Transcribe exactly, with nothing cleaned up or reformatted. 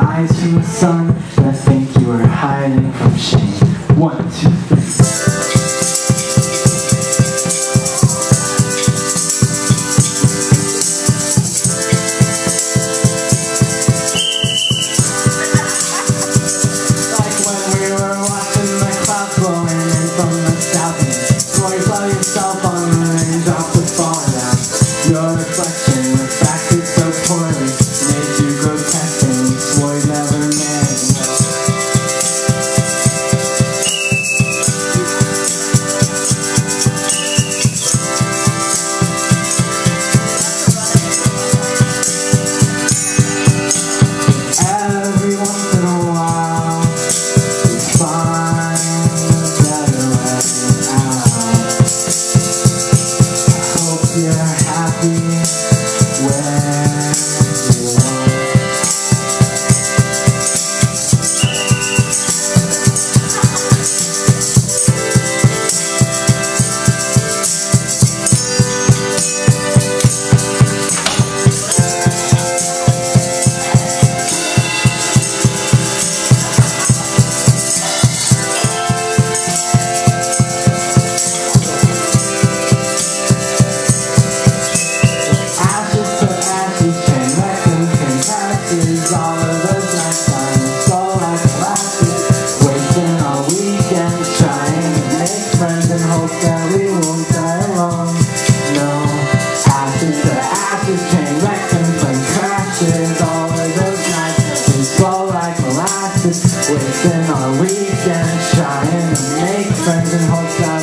eyes from the sun, and I think you were hiding from shame. One, two, three. Your reflection refracted so poorly, made you grotesque and you swore you'd never marry. Every once in a while, you find a better way out. I hope you're happy where you are. All of those nights time so like molasses, wasting our weekends trying to make friends and hope that we won't die alone. No, ashes to ashes, train wrecks and plane crashes. All of those nights we slow like molasses, wasting our weekends trying to make friends and hope that